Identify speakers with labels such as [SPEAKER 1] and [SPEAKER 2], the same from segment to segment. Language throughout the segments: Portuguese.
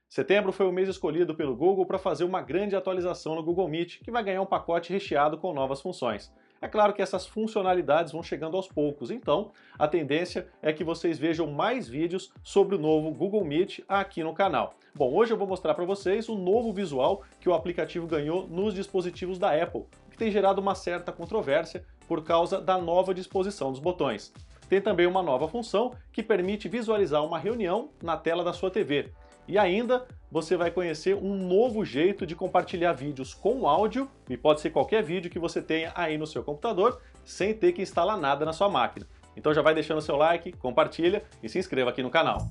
[SPEAKER 1] Setembro foi o mês escolhido pelo Google para fazer uma grande atualização no Google Meet, que vai ganhar um pacote recheado com novas funções. É claro que essas funcionalidades vão chegando aos poucos, então a tendência é que vocês vejam mais vídeos sobre o novo Google Meet aqui no canal. Bom, hoje eu vou mostrar para vocês o novo visual que o aplicativo ganhou nos dispositivos da Apple, que tem gerado uma certa controvérsia por causa da nova disposição dos botões. Tem também uma nova função que permite visualizar uma reunião na tela da sua TV. E ainda você vai conhecer um novo jeito de compartilhar vídeos com áudio, e pode ser qualquer vídeo que você tenha aí no seu computador, sem ter que instalar nada na sua máquina. Então já vai deixando seu like, compartilha e se inscreva aqui no canal.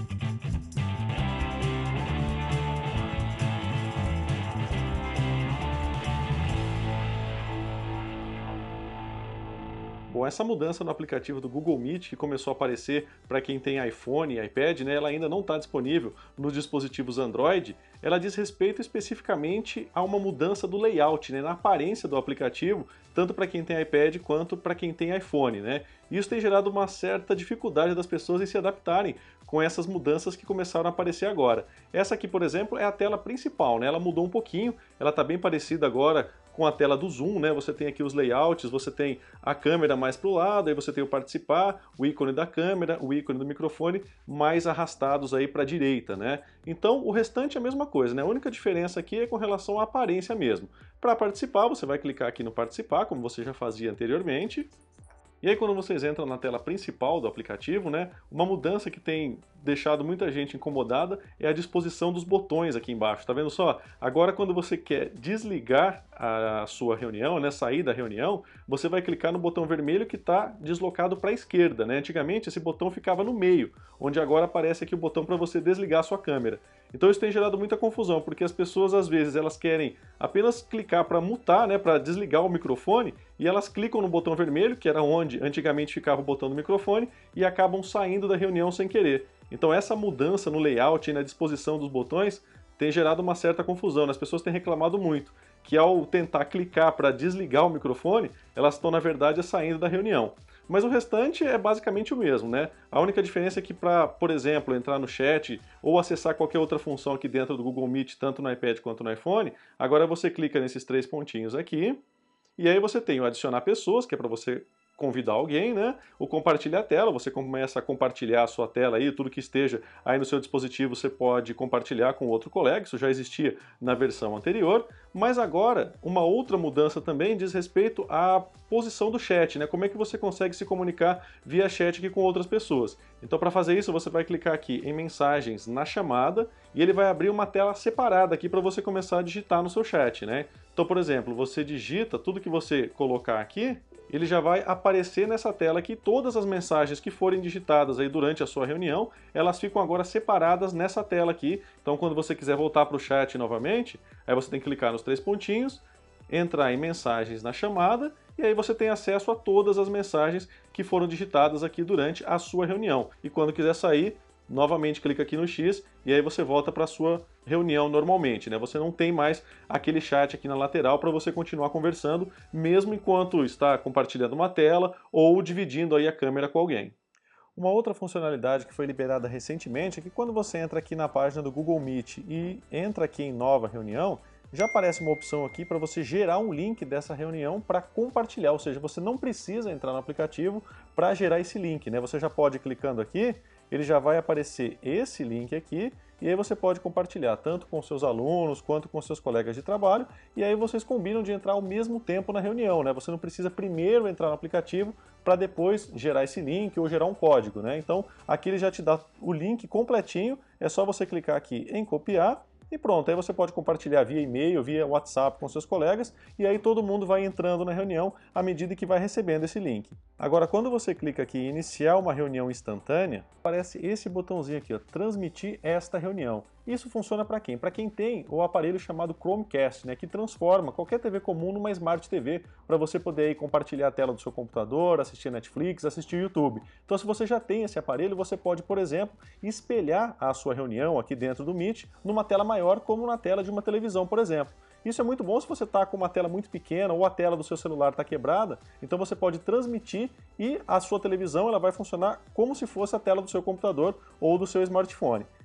[SPEAKER 1] Bom, essa mudança no aplicativo do Google Meet, que começou a aparecer para quem tem iPhone e iPad, né, ela ainda não está disponível nos dispositivos Android, ela diz respeito especificamente a uma mudança do layout, né, na aparência do aplicativo, tanto para quem tem iPad quanto para quem tem iPhone, né? Isso tem gerado uma certa dificuldade das pessoas em se adaptarem com essas mudanças que começaram a aparecer agora. Essa aqui, por exemplo, é a tela principal, né? Ela mudou um pouquinho, ela está bem parecida agora com a tela do Zoom, né? Você tem aqui os layouts, você tem a câmera mais para o lado, aí você tem o participar, o ícone da câmera, o ícone do microfone, mais arrastados aí para a direita, né? Então o restante é a mesma coisa, né? A única diferença aqui é com relação à aparência mesmo. Para participar, você vai clicar aqui no participar, como você já fazia anteriormente. E aí quando vocês entram na tela principal do aplicativo, né, uma mudança que tem deixado muita gente incomodada é a disposição dos botões aqui embaixo. Tá vendo só? Agora quando você quer desligar a sua reunião, né, sair da reunião, você vai clicar no botão vermelho que está deslocado para a esquerda, né? Antigamente esse botão ficava no meio, onde agora aparece aqui o botão para você desligar a sua câmera. Então isso tem gerado muita confusão, porque as pessoas às vezes elas querem apenas clicar para mutar, né, para desligar o microfone, e elas clicam no botão vermelho, que era onde antigamente ficava o botão do microfone, e acabam saindo da reunião sem querer. Então essa mudança no layout e na disposição dos botões tem gerado uma certa confusão, né? As pessoas têm reclamado muito, que ao tentar clicar para desligar o microfone, elas estão na verdade saindo da reunião. Mas o restante é basicamente o mesmo, né? A única diferença é que para, por exemplo, entrar no chat ou acessar qualquer outra função aqui dentro do Google Meet, tanto no iPad quanto no iPhone, agora você clica nesses três pontinhos aqui, e aí você tem o adicionar pessoas, que é para você convidar alguém, né? O compartilhar a tela, você começa a compartilhar a sua tela aí, tudo que esteja aí no seu dispositivo você pode compartilhar com outro colega, isso já existia na versão anterior, mas agora uma outra mudança também diz respeito à posição do chat, né? Como é que você consegue se comunicar via chat aqui com outras pessoas. Então para fazer isso você vai clicar aqui em mensagens na chamada e ele vai abrir uma tela separada aqui para você começar a digitar no seu chat, né? Então, por exemplo, você digita tudo que você colocar aqui, ele já vai aparecer nessa tela aqui, todas as mensagens que forem digitadas aí durante a sua reunião, elas ficam agora separadas nessa tela aqui. Então quando você quiser voltar para o chat novamente, aí você tem que clicar nos três pontinhos, entrar em mensagens na chamada, e aí você tem acesso a todas as mensagens que foram digitadas aqui durante a sua reunião. E quando quiser sair, novamente clica aqui no X e aí você volta para a sua reunião normalmente, né? Você não tem mais aquele chat aqui na lateral para você continuar conversando, mesmo enquanto está compartilhando uma tela ou dividindo aí a câmera com alguém. Uma outra funcionalidade que foi liberada recentemente é que quando você entra aqui na página do Google Meet e entra aqui em nova reunião, já aparece uma opção aqui para você gerar um link dessa reunião para compartilhar, ou seja, você não precisa entrar no aplicativo para gerar esse link, né? Você já pode, clicando aqui, ele já vai aparecer esse link aqui, e aí você pode compartilhar tanto com seus alunos quanto com seus colegas de trabalho, e aí vocês combinam de entrar ao mesmo tempo na reunião, né? Você não precisa primeiro entrar no aplicativo para depois gerar esse link ou gerar um código, né? Então aqui ele já te dá o link completinho, é só você clicar aqui em copiar, e pronto, aí você pode compartilhar via e-mail, via WhatsApp com seus colegas, e aí todo mundo vai entrando na reunião à medida que vai recebendo esse link. Agora, quando você clica aqui em iniciar uma reunião instantânea, aparece esse botãozinho aqui, ó, transmitir esta reunião. Isso funciona para quem? Para quem tem o aparelho chamado Chromecast, né, que transforma qualquer TV comum numa Smart TV, para você poder aí compartilhar a tela do seu computador, assistir Netflix, assistir YouTube. Então, se você já tem esse aparelho, você pode, por exemplo, espelhar a sua reunião aqui dentro do Meet numa tela maior, como na tela de uma televisão, por exemplo. Isso é muito bom se você está com uma tela muito pequena ou a tela do seu celular está quebrada, então você pode transmitir e a sua televisão ela vai funcionar como se fosse a tela do seu computador ou do seu smartphone.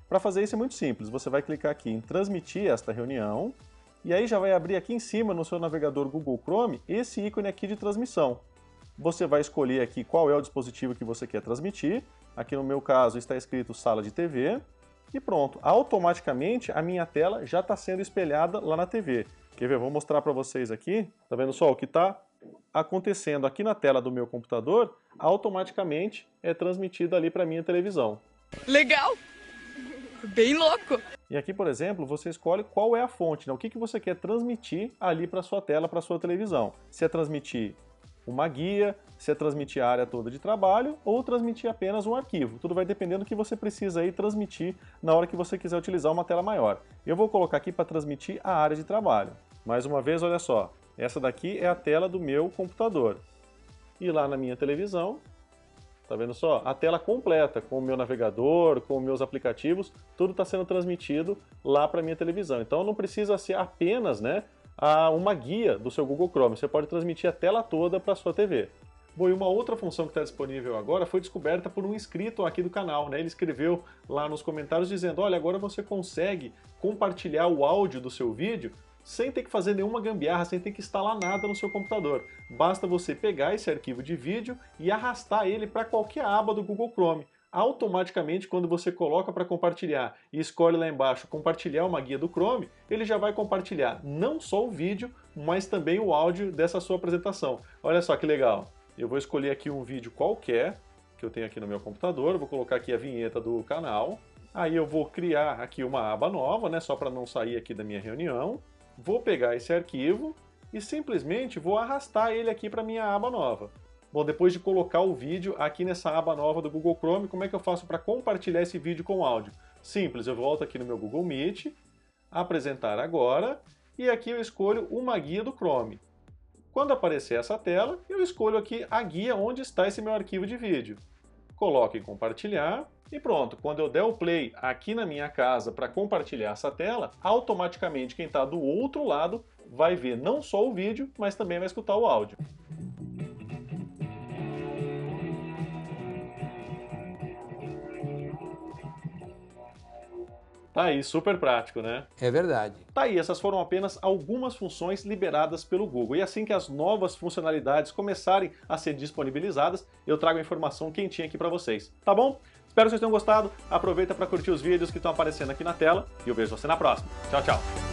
[SPEAKER 1] Para fazer isso é muito simples, você vai clicar aqui em transmitir esta reunião, e aí já vai abrir aqui em cima no seu navegador Google Chrome esse ícone aqui de transmissão. Você vai escolher aqui qual é o dispositivo que você quer transmitir, aqui no meu caso está escrito sala de TV, e pronto, automaticamente a minha tela já está sendo espelhada lá na TV. Quer ver? Vou mostrar para vocês aqui, tá vendo só o que está acontecendo aqui na tela do meu computador, automaticamente é transmitido ali para a minha televisão.
[SPEAKER 2] Legal! Bem louco!
[SPEAKER 1] E aqui, por exemplo, você escolhe qual é a fonte, né? O que você quer transmitir ali para sua tela, para sua televisão. Se é transmitir uma guia, se é transmitir a área toda de trabalho ou transmitir apenas um arquivo. Tudo vai dependendo do que você precisa aí transmitir na hora que você quiser utilizar uma tela maior. Eu vou colocar aqui para transmitir a área de trabalho. Mais uma vez, olha só, essa daqui é a tela do meu computador. E lá na minha televisão, tá vendo só? A tela completa, com o meu navegador, com os meus aplicativos, tudo está sendo transmitido lá para a minha televisão. Então não precisa ser apenas, né, uma guia do seu Google Chrome, você pode transmitir a tela toda para a sua TV. Bom, e uma outra função que está disponível agora foi descoberta por um inscrito aqui do canal, né? Ele escreveu lá nos comentários dizendo, olha, agora você consegue compartilhar o áudio do seu vídeo sem ter que fazer nenhuma gambiarra, sem ter que instalar nada no seu computador. Basta você pegar esse arquivo de vídeo e arrastar ele para qualquer aba do Google Chrome. Automaticamente, quando você coloca para compartilhar e escolhe lá embaixo compartilhar uma guia do Chrome, ele já vai compartilhar não só o vídeo, mas também o áudio dessa sua apresentação. Olha só que legal. Eu vou escolher aqui um vídeo qualquer, que eu tenho aqui no meu computador, vou colocar aqui a vinheta do canal. Aí eu vou criar aqui uma aba nova, né, só para não sair aqui da minha reunião. Vou pegar esse arquivo e simplesmente vou arrastar ele aqui para minha aba nova. Bom, depois de colocar o vídeo aqui nessa aba nova do Google Chrome, como é que eu faço para compartilhar esse vídeo com áudio? Simples, eu volto aqui no meu Google Meet, apresentar agora, e aqui eu escolho uma guia do Chrome. Quando aparecer essa tela, eu escolho aqui a guia onde está esse meu arquivo de vídeo. Coloco em compartilhar e pronto. Quando eu der o play aqui na minha casa para compartilhar essa tela, automaticamente quem está do outro lado vai ver não só o vídeo, mas também vai escutar o áudio. Tá aí, super prático, né?
[SPEAKER 3] É verdade.
[SPEAKER 1] Tá aí, essas foram apenas algumas funções liberadas pelo Google. E assim que as novas funcionalidades começarem a ser disponibilizadas, eu trago a informação quentinha aqui pra vocês, tá bom? Espero que vocês tenham gostado, aproveita para curtir os vídeos que estão aparecendo aqui na tela e eu vejo você na próxima. Tchau, tchau!